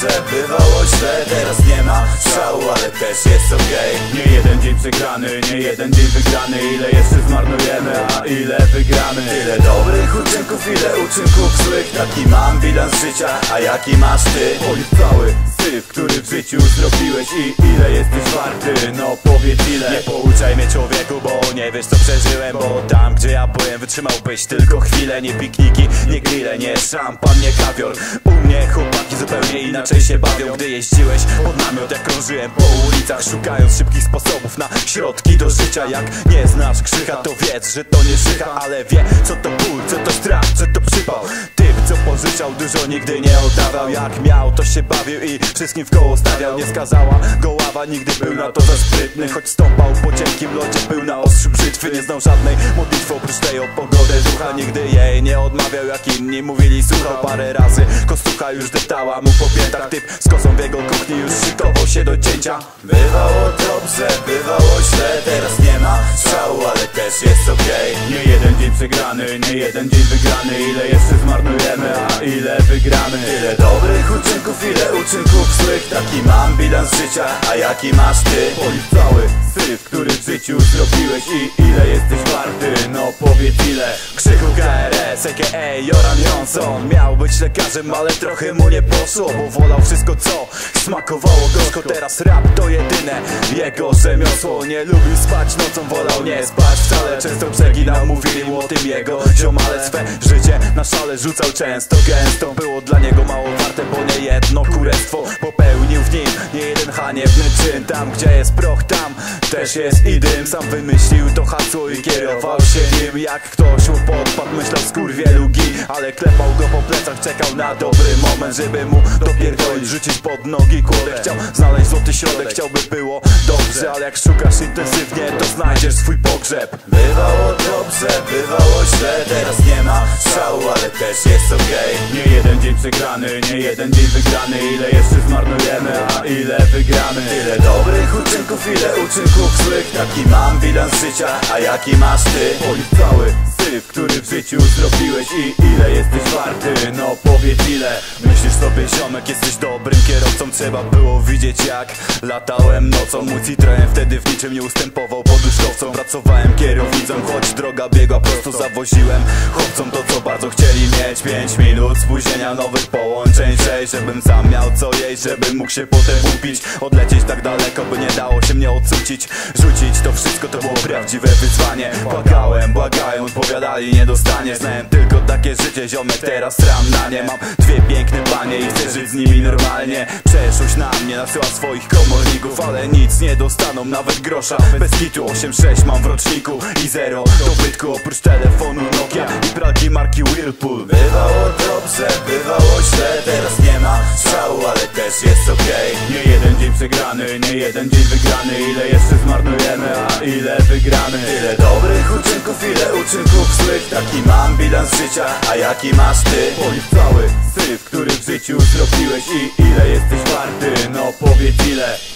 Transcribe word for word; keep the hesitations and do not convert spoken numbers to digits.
dobrze, bywało źle, teraz nie ma szału, ale też jest okej. Nie jeden dzień przegrany, nie jeden dzień wygrany. Ile jeszcze zmarnujemy, a ile wygramy? Tyle dobrych uczynków, ile uczynków złych. Taki mam bilans życia, a jaki masz ty? Policz cały syf, który w życiu zrobiłeś i ile jesteś warty, no powiedz ile. Nie pouczaj mnie człowieku, bo nie wiesz co przeżyłem. Bo tam gdzie ja byłem wytrzymałbyś tylko chwilę. Nie pikniki, nie grille, nie szampan, nie kawior. U mnie chłopaki zupełnie inaczej się bawią. Gdy jeździłeś pod namiot, jak krążyłem po ulicach, szukając szybkich sposobów na środki do życia. Jak nie znasz krzycha, to wiedz, że to nie życha, ale wie co to ból, co to strach, co to przypał. Typ co pożyczał, dużo nigdy nie oddawał. Jak miał, to się bawił i wszystkim w koło stawiał. Nie skazała go ława, nigdy był na to za sprytny. Choć stąpał po cienkim lodzie, był na ostrzu brzytwy. Nie znał żadnej modlitwy oprócz tej o pogodę ducha. Nigdy jej nie odmawiał, jak inni mówili słuchał. Parę razy kostucha już deptała mu po piętach. Typ z kosą w jego kuchni już szykował się do cięcia. Bywało dobrze, bywało źle, teraz nie ma szału, ale też jest okej. Nie jeden dzień przegrany, nie jeden dzień wygrany. Ile jeszcze zmarnujemy, a ile wygramy? Tyle dobrych uczynków, ile uczynków złych. Taki mam bilans życia, a jaki masz ty? Policz cały syf, który w życiu zrobiłeś i ile jesteś warty, no powiedz ile. Krzychu K R S, a k a. Joran Johnson. Miał być lekarzem, ale trochę mu nie poszło, bo wolał wszystko co smakowało gorzko. Teraz rap to jedyne jego rzemiosło. Nie lubił spać nocą, wolał nie spać wcale. Często przeginał, mówili mu o tym jego ziomale. Swe życie na szale rzucał często, gęsto. Było dla niego mało warte, bo nie jedno kurestwo popełnił w nim nie jeden haniebny czyn. Tam gdzie jest proch, tam też jest i dym. Sam wymyślił to hasło i kierował się nim. Jak ktoś mu podpadł, myślał skurwielu gin, ale klepał go po plecach, czekał na dobry moment, żeby mu dopierdolić, rzucić pod nogi kłodę. Chciał znaleźć złoty środek, chciałby było dobrze, ale jak szukasz intensywnie, to znajdziesz swój pogrzeb. Bywało dobrze, bywało źle, teraz nie ma szału, ale też jest okej. Nie jeden dzień przegrany, nie jeden dzień wygrany. Ile jeszcze zmarnujemy, a ile wygramy? Tyle dobrych uczynków, ile uczynków złych. Taki mam bilans życia, a jaki masz ty? Policz cały syf, który w życiu zrobiłeś i ile jesteś warty, no powiedz ile. Myślisz sobie ziomek, jesteś dobrym kierowcą. Trzeba było widzieć jak latałem nocą. Mój Citroen wtedy w niczym nie ustępował poduszkowcom. Pracowałem kierownicą, choć droga biegła prosto. Zawoziłem chłopcom to co bardzo chcieli mieć. Pięć minut spóźnienia, nowych połączeń sześć. Żebym sam miał co jeść, żebym mógł się potem upić. Odlecieć tak daleko, by nie dało się mnie odsucić. Rzucić to wszystko, to było prawdziwe wyzwanie. Błagałem, błagają, odpowiadali nie dostanie. Znałem tylko takie życie, ziomek, teraz stram na nie. Mam dwie piękne panie i chcę żyć z nimi normalnie. Przeszłość na mnie nasyła swoich komorników, ale nic nie dostaną, nawet grosza. Bez kitu osiem sześć mam w roczniku i zero dobytku oprócz telefonu Nokia i pralki marki Whirlpool. Bywało dobrze, bywało źle, teraz nie ma szału, ale też jest okej. Nie jeden dzień przegrany, nie jeden dzień wygrany. Ile jeszcze zmarnujemy, a ile wygramy? Tyle dobrych uczynków, ile uczynków złych. Taki mam bilans życia, a jaki masz ty? Policz cały syf, który w życiu zrobiłeś i ile jesteś warty, no powiedz ile.